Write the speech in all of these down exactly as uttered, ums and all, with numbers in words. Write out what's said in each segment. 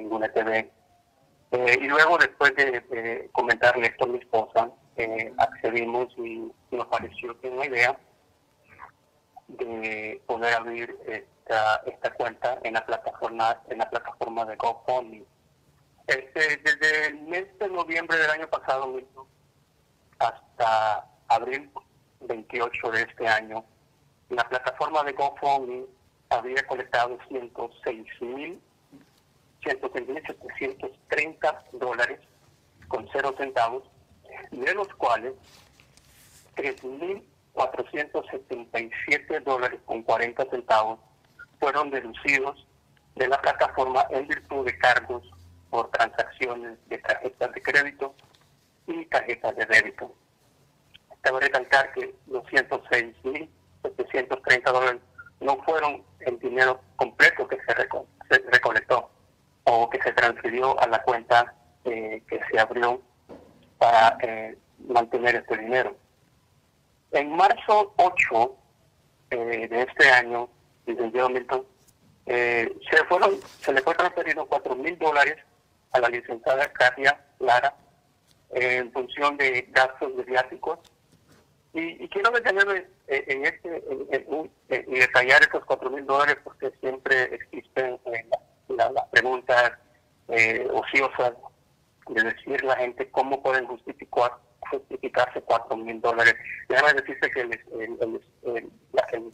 ninguna T V. Eh, y luego, después de, de comentarle esto a mi esposa, eh, accedimos y nos pareció que una idea de poder abrir esta, esta cuenta en la plataforma en la plataforma de GoFundMe. Este, desde el mes de noviembre del año pasado mismo hasta abril veintiocho de este año, la plataforma de GoFundMe había colectado ciento seis mil setecientos treinta dólares con cero centavos, de los cuales tres mil cuatrocientos setenta y siete dólares con cuarenta centavos fueron deducidos de la plataforma en virtud de cargos por transacciones de tarjetas de crédito y tarjetas de débito. Cabe recalcar que los ciento seis mil setecientos treinta dólares no fueron el dinero completo que se, reco se recolectó o que se transfirió a la cuenta eh, que se abrió para eh, mantener este dinero. En marzo ocho eh, de este año, licenciado Milton, eh, se, fueron, se le fue transferido cuatro mil dólares a la licenciada Katia Lara eh, en función de gastos de viáticos. Y, y quiero detenerme eh, en este en, en, en, y detallar estos cuatro mil dólares porque siempre existen eh, las la, preguntas eh, ociosas de decir a la gente cómo pueden justificar justificarse cuatro mil dólares. Déjame decirte que el, el, el, el, la, el,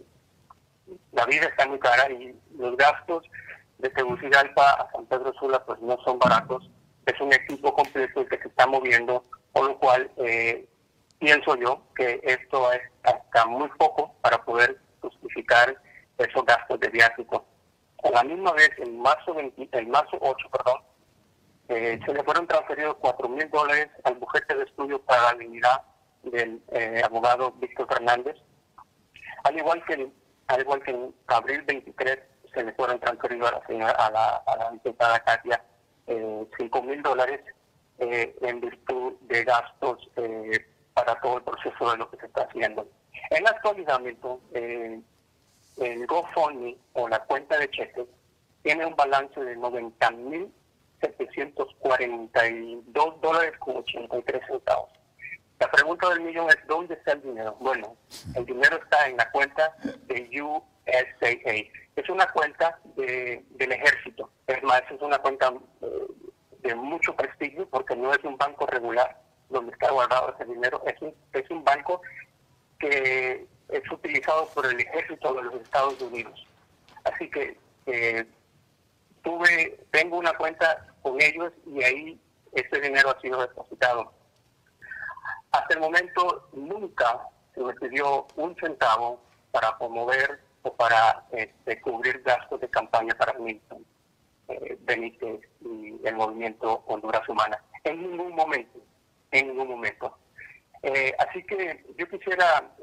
la vida está muy cara y los gastos de Tegucigalpa a San Pedro Sula pues no son baratos. Es un equipo completo el que se está moviendo, por lo cual eh, pienso yo que esto es hasta muy poco para poder justificar esos gastos de viático. A la misma vez, en marzo, veinte, en marzo ocho, perdón, eh, se le fueron transferidos cuatro mil dólares al bufete de estudio para la dignidad del eh, abogado Víctor Fernández. Al igual que, al igual que en abril veintitrés se le fueron transferidos a la señora, a la, a la diputada Katia, eh, cinco mil dólares eh, en virtud de gastos eh, para todo el proceso de lo que se está haciendo. En la actualidad, eh, el GoFundMe o la cuenta de cheques tiene un balance de noventa mil setecientos cuarenta y dos dólares con ochenta y tres centavos. La pregunta del millón es, ¿dónde está el dinero? Bueno, el dinero está en la cuenta de U S A A. Es una cuenta de, del ejército. Es más, es una cuenta eh, de mucho prestigio porque no es un banco regular donde está guardado ese dinero. Es un, es un banco que es utilizado por el ejército de los Estados Unidos. Así que eh, tuve, tengo una cuenta con ellos y ahí ese dinero ha sido depositado. Hasta el momento nunca se me pidió un centavo para promover o para este, cubrir gastos de campaña para Milton eh, Benítez y el movimiento Honduras Humana. En ningún momento, en ningún momento. Eh, así que yo quisiera